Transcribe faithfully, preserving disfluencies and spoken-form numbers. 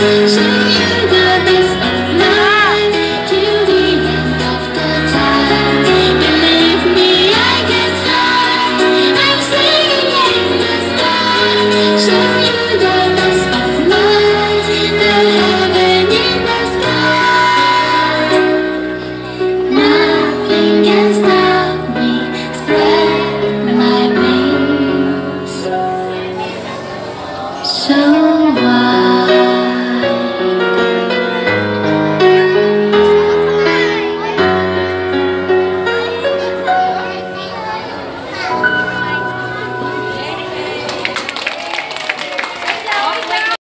show you the best of life till the end of the time. Believe me, I can fly. I'm singing in the sky. Show you the best of life, the heaven in the sky. Nothing can stop me. Spread my wings. So